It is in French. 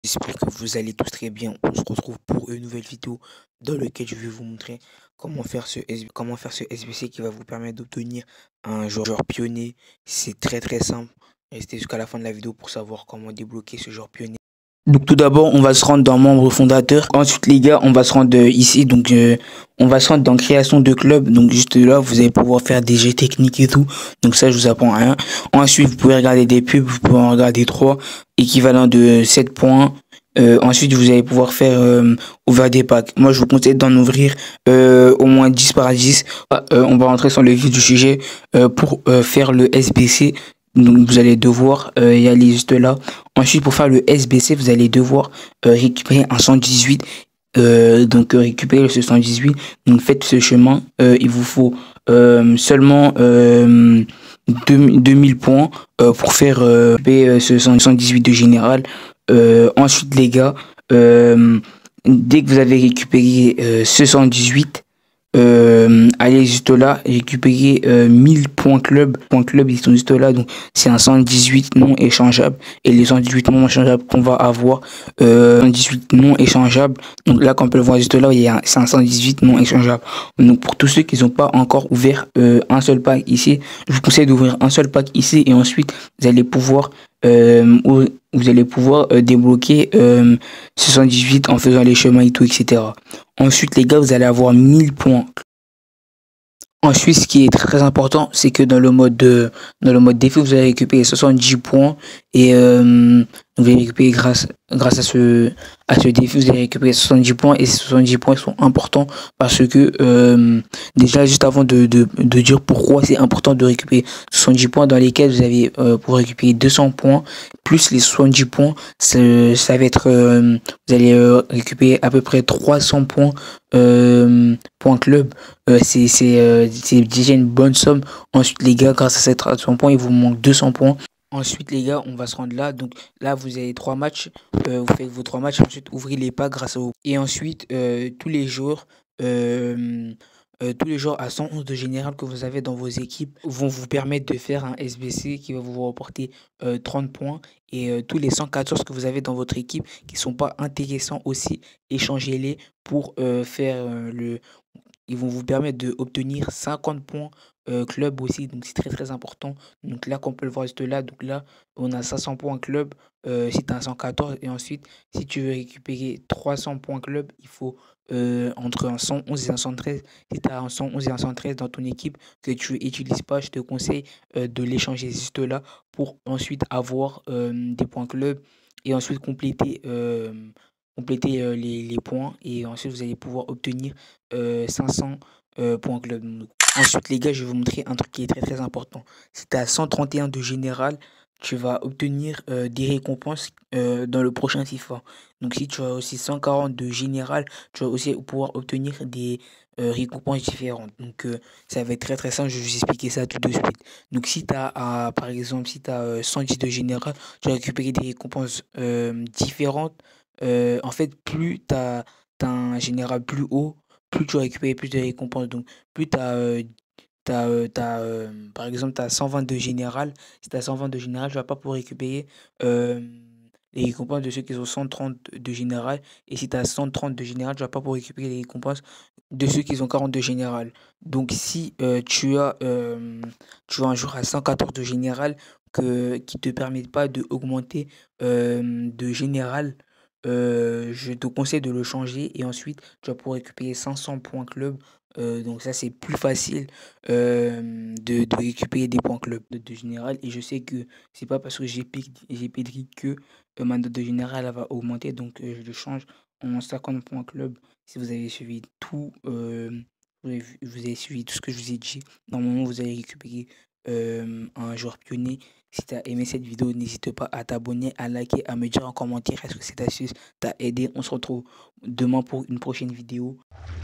J'espère que vous allez tous très bien. On se retrouve pour une nouvelle vidéo dans laquelle je vais vous montrer comment faire ce SBC qui va vous permettre d'obtenir un joueur pionnier. C'est très simple. Restez jusqu'à la fin de la vidéo pour savoir comment débloquer ce joueur pionnier. Donc tout d'abord, on va se rendre dans membre fondateur. Ensuite les gars, on va se rendre ici. Donc on va se rendre dans création de club. Donc juste là, vous allez pouvoir faire des jeux techniques et tout. Donc ça, je vous apprends rien. Ensuite, vous pouvez regarder des pubs. Vous pouvez en regarder 3 équivalent de 7 points. Ensuite, vous allez pouvoir faire ouvrir des packs. Moi, je vous conseille d'en ouvrir au moins 10 par 10. On va rentrer sur le vif du sujet pour faire le SBC. Donc, vous allez devoir y aller juste là. Ensuite, pour faire le SBC, vous allez devoir récupérer un 118. Donc, récupérer ce 118. Donc, faites ce chemin. Il vous faut seulement 2000 points pour faire ce 118 de général. Ensuite, les gars, dès que vous avez récupéré ce 118, allez juste là, récupérer 1000 points club. Points club, ils sont juste là, donc c'est un 118 non échangeable. Et les 118 non échangeables qu'on va avoir, 118 non échangeables. Donc là, comme on peut le voir juste là, il y a un 118 non échangeable. Donc pour tous ceux qui n'ont pas encore ouvert un seul pack ici, je vous conseille d'ouvrir un seul pack ici et ensuite vous allez pouvoir débloquer 78 en faisant les chemins et tout, etc. Ensuite, les gars, vous allez avoir 1000 points. Ensuite, ce qui est très important, c'est que dans le mode défi, vous allez récupérer 70 points et vous allez récupérer grâce à ce défi, vous allez récupérer 70 points et ces 70 points sont importants parce que déjà juste avant de dire pourquoi c'est important de récupérer 70 points dans lesquels vous avez pour récupérer 200 points plus les 70 points, ça va être vous allez récupérer à peu près 300 points points club. C'est déjà une bonne somme. Ensuite les gars, grâce à ces 300 points, il vous manque 200 points. Ensuite les gars, on va se rendre là. Donc là, vous avez 3 matchs. Vous faites vos 3 matchs. Ensuite, ouvrez les pas grâce au... Et ensuite, tous les jours à 111 de général que vous avez dans vos équipes vont vous permettre de faire un SBC qui va vous rapporter 30 points. Et tous les 114 que vous avez dans votre équipe qui sont pas intéressants aussi, échangez-les pour faire ils vont vous permettre d'obtenir 50 points club aussi, donc c'est très important. Donc là, comme on peut le voir juste là, donc là, on a 500 points club si tu as un 114. Et ensuite, si tu veux récupérer 300 points club, il faut entre un 111 et un 113. Si tu as un 111 et un 113 dans ton équipe que tu n'utilises pas, je te conseille de l'échanger juste là pour ensuite avoir des points club et ensuite compléter les points et ensuite vous allez pouvoir obtenir 500 points club. Ensuite les gars, je vais vous montrer un truc qui est très important. Si tu as 131 de général, tu vas obtenir des récompenses dans le prochain FIFA. Donc si tu as aussi 140 de général, tu vas aussi pouvoir obtenir des récompenses différentes. Donc ça va être très simple, je vais vous expliquer ça tout de suite. Donc si tu as par exemple si tu as 110 de général, tu vas récupérer des récompenses différentes. En fait, plus tu as un général plus haut, plus tu vas récupérer plus de récompenses. Donc plus tu as par exemple, tu as 120 de général. Si tu as 120 de général, tu vas pas pouvoir récupérer les récompenses de ceux qui ont 130 de général. Et si tu as 130 de général, tu vas pas pouvoir récupérer les récompenses de ceux qui ont 40 de général. Donc, si tu as un joueur à 114 de général qui te permet pas d'augmenter de général, je te conseille de le changer et ensuite tu vas pouvoir récupérer 500 points club. Donc ça c'est plus facile de récupérer des points club de général. Et je sais que c'est pas parce que j'ai pédri que ma note de général elle va augmenter. Donc je le change en 50 points club. Si vous avez suivi tout vous avez suivi tout ce que je vous ai dit, normalement vous allez récupérer un joueur pionnier. Si tu as aimé cette vidéo, n'hésite pas à t'abonner, à liker, à me dire en commentaire est-ce que cette astuce t'a aidé. On se retrouve demain pour une prochaine vidéo.